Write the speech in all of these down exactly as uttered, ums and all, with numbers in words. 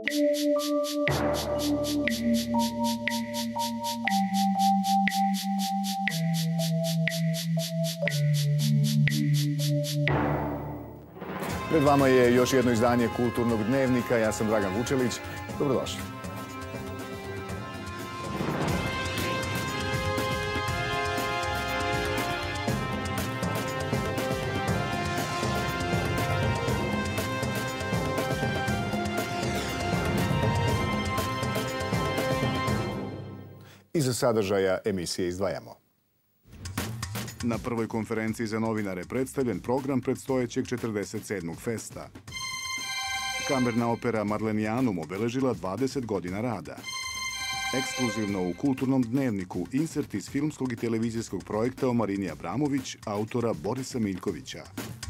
Pred vama je još jedno izdanje Kulturnog dnevnika. Ja sam Dragan Vučelić. Dobrodošli. Iz sadržaja emisije izdvajamo. Na prvoj konferenciji za novinare predstavljen program predstojećeg četrdeset sedmog festa. Kamerna opera Madlenijanum obeležila dvadeset godina rada. Ekskluzivno u Kulturnom dnevniku insert iz filmskog i televizijskog projekta o Marini Abramović, autora Borisa Miljkovića.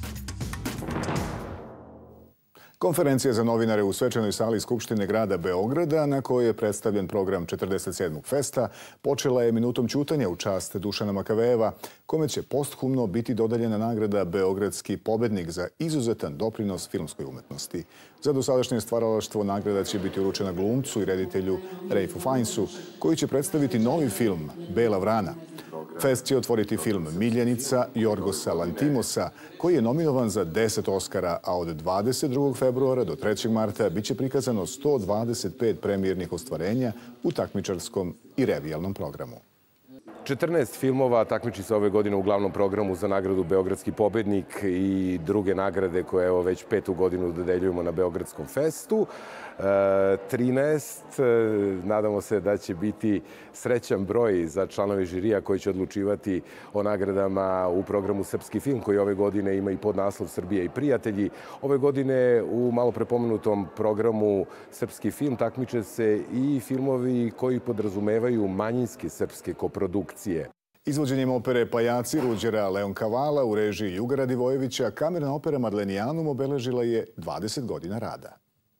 Konferencija za novinare u svečanoj sali Skupštine grada Beograda, na kojoj je predstavljen program četrdeset sedmog festa, počela je minutom ćutanja u čast Dušana Makavejeva, kome će posthumno biti dodeljena nagrada Beogradski pobednik za izuzetan doprinos filmskoj umetnosti. Za dosadašnje stvaralaštvo nagrada će biti uručena glumcu i reditelju Rejfu Fajnsu, koji će predstaviti novi film Bela vrana. Fest će otvoriti film Miljenica Jorgosa Lantimosa, koji je nominovan za deset Oskara, a od dvadeset drugog februara do trećeg marta biće prikazano sto dvadeset pet premijernih ostvarenja u takmičarskom i revijalnom programu. četrnaest filmova takmiči se ove godine u glavnom programu za nagradu Beogradski pobednik i druge nagrade koje evo već petu godinu dodeljujemo na Beogradskom festu. trinaest, nadamo se da će biti srećan broj za članove žirija koji će odlučivati o nagradama u programu Srpski film, koji ove godine ima i podnaslov Srbija i prijatelji. Ove godine u malo prepomenutom programu Srpski film takmiče se i filmovi koji podrazumevaju manjinske srpske koprodukcije. Izvođenjem opere Pajaci Ruđera Leonkavala u režiji Juga Radivojevića, kamerna opera Madlenijanum obeležila je dvadeset godina rada.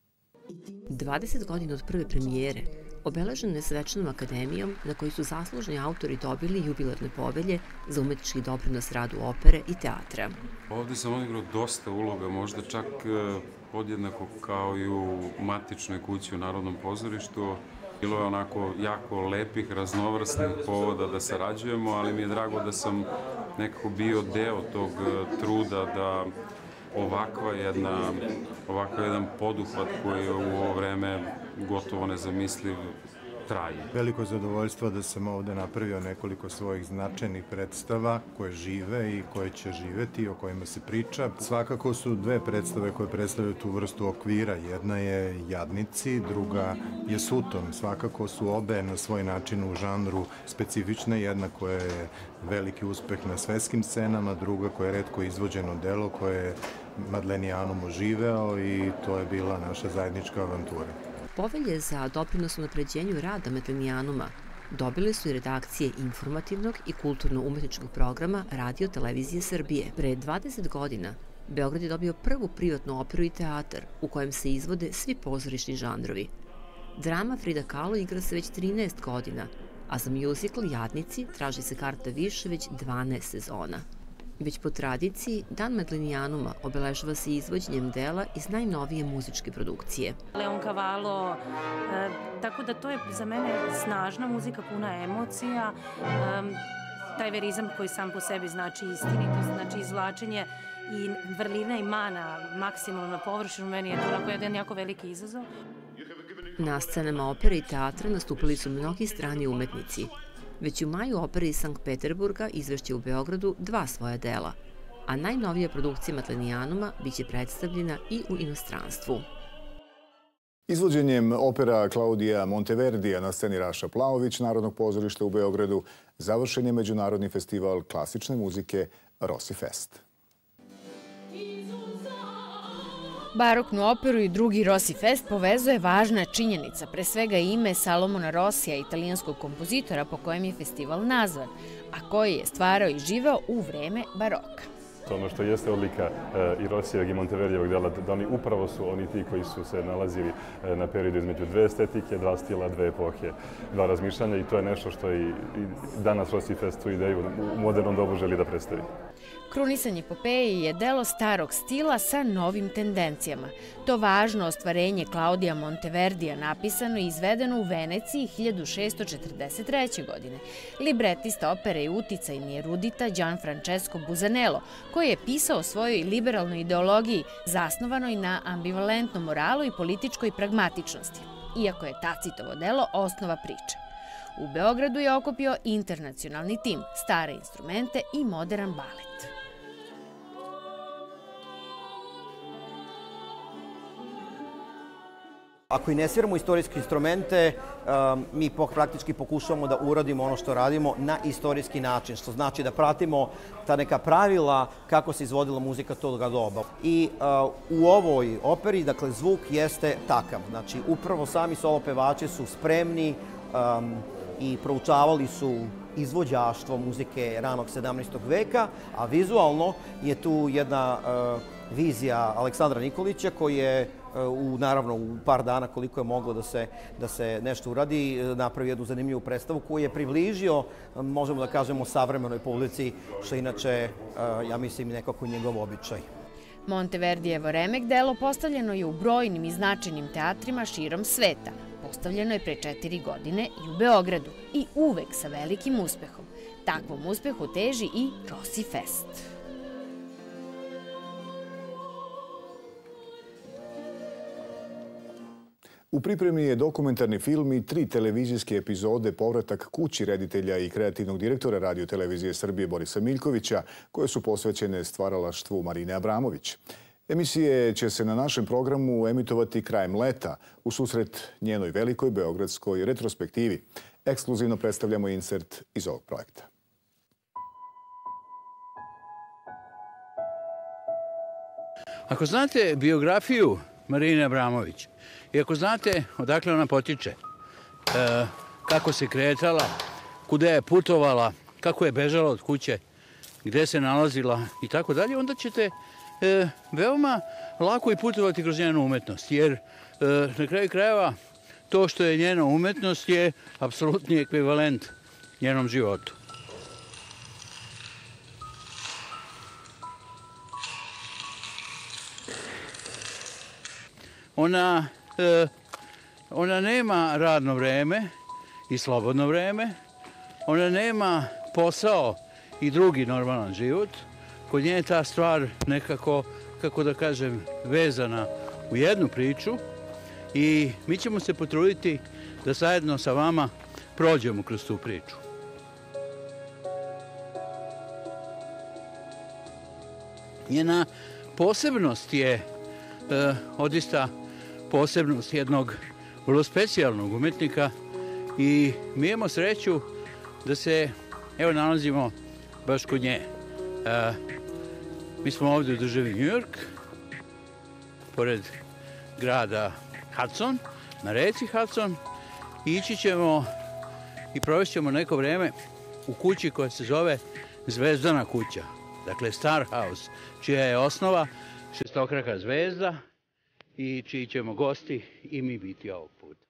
dvadeset godina od prve premijere obeleženo je svečanom akademijom na kojoj su zaslužni autori dobili jubilarne povelje za umetnički doprinos radu opere i teatra. Ovdje sam odigrao dosta uloga, možda čak podjednako kao i u matičnoj kući u Narodnom pozorištu. Bilo je onako jako lepih, raznovrsnih povoda da sarađujemo, ali mi je drago da sam nekako bio deo tog truda da ovakva jedna, ovakav jedan poduhvat koji je u ovo vreme gotovo nezamisliv traje. Veliko zadovoljstvo da sam ovde napravio nekoliko svojih značajnih predstava koje žive i koje će živeti, o kojima se priča. Svakako su dve predstave koje predstavljaju tu vrstu okvira. Jedna je Jadnici, druga je Suton. Svakako su obe na svoj način u žanru specifične. Jedna koja je veliki uspeh na svetskim scenama, druga koja je retko izvođeno delo koje je Madlenijanum oživeo i to je bila naša zajednička avantura. Povelje za doprinos u napređenju rada Madlenijanuma dobili su i redakcije informativnog i kulturno-umetničkog programa Radio Televizije Srbije. Pre dvadeset godina Beograd je dobio prvu privatnu operu i teatar u kojem se izvode svi pozorišni žanrovi. Drama Frida Kahlo igra se već trinaest godina, a za mjuzikl Jadnici traži se karta više već dvanaest sezona. Već po tradiciji, Dan Madlenijanuma obeležava se izvođenjem dela iz najnovije muzičke produkcije. Leoncavallo, tako da to je za mene snažna muzika, puna emocija, taj verizam koji sam po sebi znači istinitost, znači izvlačenje i vrlina i mana maksimalno na površinu, meni je to onako jedan jako veliki izazov. Na scenama opere i teatra nastupili su mnogi strani umetnici. Već u maju opera iz Sankt Peterburga izvešće u Beogradu dva svoja dela, a najnovija produkcija Madlenijanuma biće predstavljena i u inostranstvu. Izvođenjem opera Klaudija Monteverdija na sceni Raša Plaović Narodnog pozorišta u Beogradu završen je Međunarodni festival klasične muzike Rossi Fest. Baroknu operu i drugi Rossi Fest povezuje važna činjenica, pre svega ime Salomona Rossija, italijanskog kompozitora po kojem je festival nazvan, a koji je stvarao i živeo u vreme baroka. Ono što jeste odlika i Rossijevog i Monteverdijevog dela, da oni upravo su oni ti koji su se nalazili na periodu između dve estetike, dva stila, dve epohe, dva razmišljanja i to je nešto što i danas Rossi Fest tu ideju u modernom dobu želi da predstavi. Krunisanje Popeje je delo starog stila sa novim tendencijama. To važno ostvarenje Klaudija Monteverdija napisano i izvedeno u Veneciji hiljadu šesto četrdeset treće. godine. Libretista opere i uticajni erudita Gianfrancesco Busanello, koji je pisao o svojoj liberalnoj ideologiji zasnovanoj na ambivalentnom moralu i političkoj pragmatičnosti, iako je Tacitovo delo osnova priče. U Beogradu je okupio internacionalni tim, stare instrumente i modern balet. Ako i ne sviramo istorijske instrumente, mi praktički pokušavamo da uradimo ono što radimo na istorijski način, što znači da pratimo ta neka pravila kako se izvodila muzika toga doba. I u ovoj operi, dakle, zvuk jeste takav. Znači, upravo sami solo pevači su spremni i proučavali su izvođaštvo muzike ranog sedamnaestog veka, a vizualno je tu jedna vizija Aleksandra Nikolića koji je u, naravno, u par dana koliko je moglo da se, da se nešto uradi, napravi jednu zanimljivu predstavu koju je približio, možemo da kažemo, savremenoj publici, što inače, ja mislim, nekako njegov običaj. Monteverdijevo remek delo postavljeno je u brojnim i značajnim teatrima širom sveta. Postavljeno je pre četiri godine i u Beogradu i uvek sa velikim uspehom. Takvom uspehu teži i Rossi Fest. U pripremi je dokumentarni film i tri televizijske epizode Povratak kući reditelja i kreativnog direktora Radio televizije Srbije Borisa Miljkovića, koje su posvećene stvaralaštvu Marine Abramović. Emisije će se na našem programu emitovati krajem leta, u susret njenoj velikoj beogradskoj retrospektivi. Ekskluzivno predstavljamo insert iz ovog projekta. Ako znate biografiju Marine Abramović i ako znate odakle ona potiče, kako se kretala, kuda je putovala, kako je bežala od kuće, gde se nalazila i tako dalje, onda ćete veoma lako i putovati kroz njenu umetnost, jer na kraju krajeva to što je njena umetnost je apsolutni ekvivalent njenom životu. Ona, ona nema radno vreme i slobodno vreme, ona nema posao i drugi normalan život. Kod nje je ta stvar nekako, kako da kažem, vezana u jednu priču i mi ćemo se potruditi da zajedno sa vama prođemo kroz tu priču. Njena posebnost je odista posebnost jednog vrlo specijalnog umetnika i mi imamo sreću da se, evo, nalazimo baš kod nje. Mi smo ovdje u državi New York, pored grada Hudson, na reci Hudson, i ići ćemo i provešćemo neko vreme u kući koja se zove Zvezdana kuća, dakle Star House, čija je osnova šestokraka zvezda i čiji ćemo gosti i mi biti ovog puta.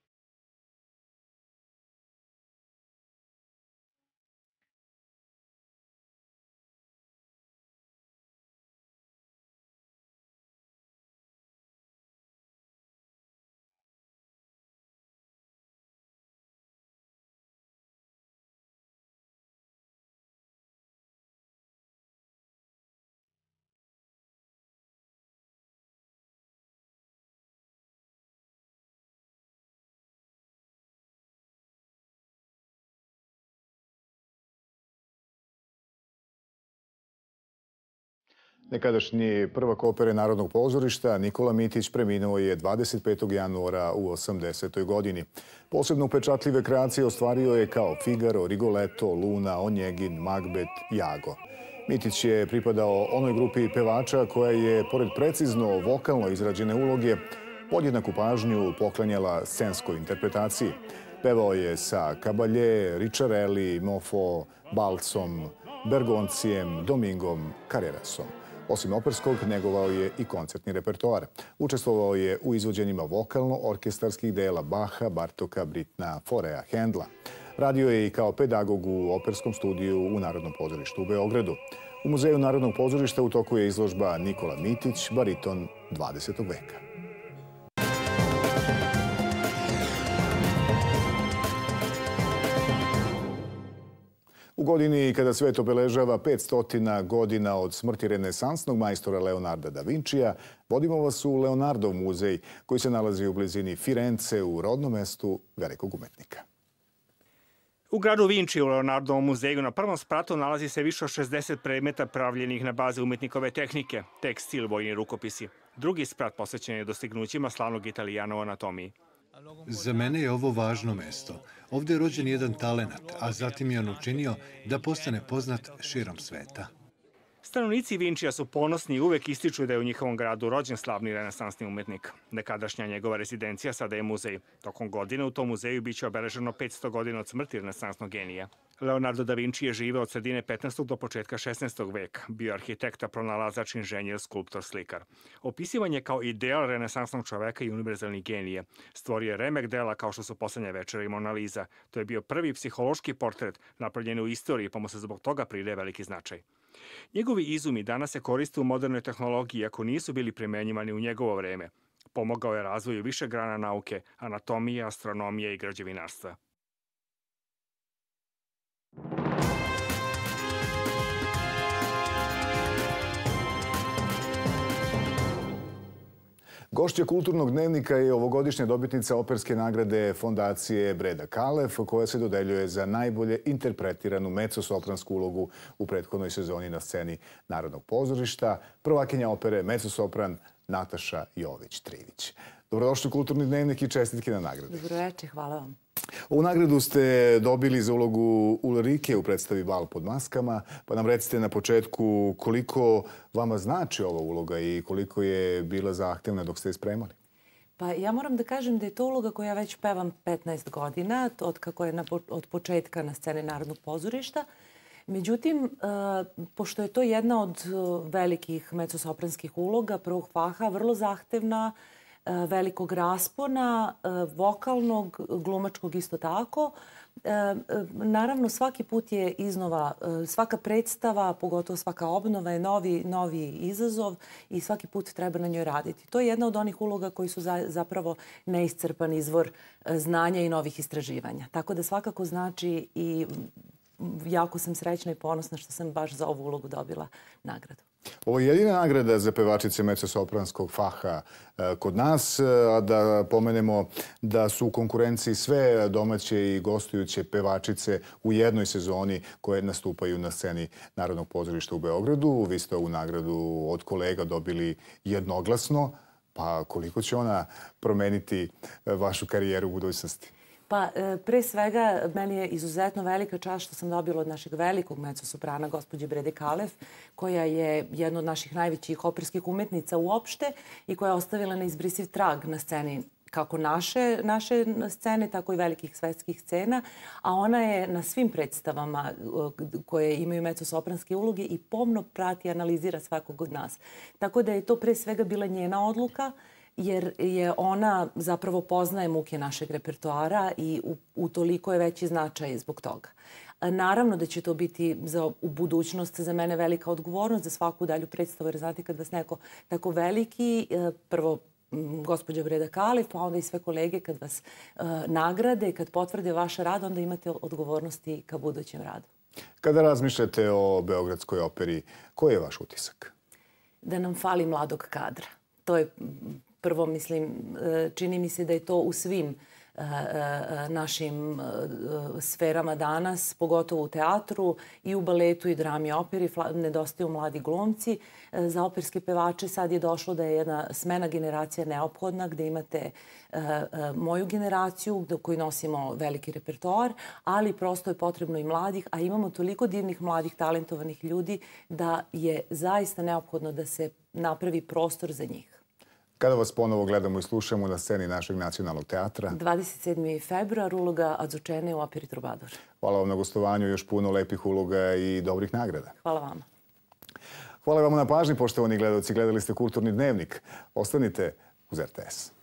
Nekadašnji prvak opere Narodnog pozorišta Nikola Mitić preminuo je dvadeset petog januara u osamdesetoj godini. Posebno upečatljive kreacije ostvario je kao Figaro, Rigoletto, Luna, Onjegin, Magbet, Jago. Mitić je pripadao onoj grupi pevača koja je, pored precizno vokalno izrađene uloge, podjednaku pažnju poklanjala scenskoj interpretaciji. Pevao je sa Caballé, Ricciarelli, Moffo, Balcom, Bergoncijem, Domingom, Carrerasom. Osim operskog, negovao je i koncertni repertoar. Učestvovao je u izvođenjima vokalno-orkestarskih dela Baha, Bartoka, Britna, Forea, Hendla. Radio je i kao pedagog u operskom studiju u Narodnom pozorištu u Beogradu. U Muzeju Narodnog pozorišta u toku je izložba Nikola Mitić, bariton dvadesetog veka. U godini kada svet obeležava petstotina godina od smrti renesansnog majstora Leonarda da Vincija, vodimo vas u Leonardov muzej koji se nalazi u blizini Firence u rodnom mestu velikog umetnika. U gradu Vinči u Leonardovom muzeju na prvom spratu nalazi se više od šezdeset predmeta pravljenih na bazi umetnikove tehnike, tekstil, vojni rukopisi. Drugi sprat posvećen je dostignućima slavnog Italijana u anatomiji. Za mene je ovo važno mesto. Ovdje je rođen jedan talenat, a zatim je on učinio da postane poznat širom sveta. Stanovnici Vinčija su ponosni i uvek ističu da je u njihovom gradu rođen slavni renesansni umetnik. Nekadašnja njegova rezidencija sada je muzej. Tokom godine u tom muzeju biće obeleženo petsto godina od smrti renesansnog genija. Leonardo da Vinci je živeo od sredine petnaestog do početka šesnaestog veka. Bio arhitekta, pronalazač, inženjer, skulptor, slikar. Opisivan je kao ideal renesansnog čoveka i univerzalni genije. Stvorio je remek dela kao što su Poslednja večera i Mona Lisa. To je bio prvi psihološki portret napravljen u istoriji, pa mu se zbog toga pridaje veliki značaj. Njegovi izumi danas se koriste u modernoj tehnologiji, iako nisu bili primenjivani u njegovo vreme. Pomogao je razvoju više grana nauke, anatomije, astronomije i građevinarstva. Gošća kulturnog dnevnika je ovogodišnja dobitnica operske nagrade fondacije Breda Kalef, koja se dodeljuje za najbolje interpretiranu mezzosopransku ulogu u prethodnoj sezoni na sceni Narodnog pozorišta, prvakinja opere mezzosopran Nataša Jović-Trivić. Dobrodošli u Kulturni dnevnik i čestitke na nagradi. Dobroveče, hvala vam. Ovu nagradu ste dobili za ulogu Ulrike u predstavi Bal pod maskama, pa nam recite na početku koliko vama znači ova uloga i koliko je bila zahtevna dok ste je spremali? Pa ja moram da kažem da je to uloga koju ja već pevam petnaest godina, od kako je na, od početka na sceni Narodnog pozorišta. Međutim, pošto je to jedna od velikih mezzosopranskih uloga prvog faha, vrlo zahtevna, velikog raspona, vokalnog, glumačkog isto tako. Naravno, svaki put je iznova, svaka predstava, pogotovo svaka obnova je novi, novi izazov i svaki put treba na njoj raditi. To je jedna od onih uloga koji su zapravo neiscrpan izvor znanja i novih istraživanja. Tako da svakako znači i jako sam srećna i ponosna što sam baš za ovu ulogu dobila nagradu. Ovo je jedina nagrada za pevačice mezzosopranskog faha kod nas, a da pomenemo da su u konkurenciji sve domaće i gostujuće pevačice u jednoj sezoni koje nastupaju na sceni Narodnog pozorišta u Beogradu. Vi ste ovu nagradu od kolega dobili jednoglasno, pa koliko će ona promeniti vašu karijeru u budućnosti? Pa pre svega, meni je izuzetno velika čast što sam dobila od našeg velikog mezzosoprana, gospođe Brede Kalef, koja je jedna od naših najvećih operskih umetnica uopšte i koja je ostavila neizbrisiv trag na sceni kako naše, naše scene, tako i velikih svetskih scena, a ona je na svim predstavama koje imaju mezzosopranske uloge i pomno prati i analizira svakog od nas. Tako da je to pre svega bila njena odluka, jer je ona zapravo poznaje muke našeg repertoara i u, u toliko je veći značaj zbog toga. Naravno da će to biti za, u budućnost za mene velika odgovornost za svaku dalju predstavu, jer znate kad vas neko tako veliki, prvo gospođa Breda Kalef, pa onda i sve kolege kad vas uh, nagrade, kad potvrde vaš rad, onda imate odgovornosti ka budućem radu. Kada razmišljate o Beogradskoj operi, koji je vaš utisak? Da nam fali mladog kadra. To je prvo, mislim, čini mi se da je to u svim našim sferama danas, pogotovo u teatru i u baletu i drami i operi. Nedostaju mladi glumci. Za operske pevače sad je došlo da je jedna smena generacija neophodna, gde imate moju generaciju koji nosimo veliki repertoar, ali prosto je potrebno i mladih, a imamo toliko divnih mladih talentovanih ljudi da je zaista neophodno da se napravi prostor za njih. Kada vas ponovo gledamo i slušamo na sceni našeg nacionalnog teatra? dvadeset sedmi februar, uloga Azučene u operi Trubador. Hvala vam na gostovanju, još puno lepih uloga i dobrih nagrada. Hvala vama. Hvala vam na pažnji, poštovani gledalci. Gledali ste Kulturni dnevnik. Ostanite uz R T S.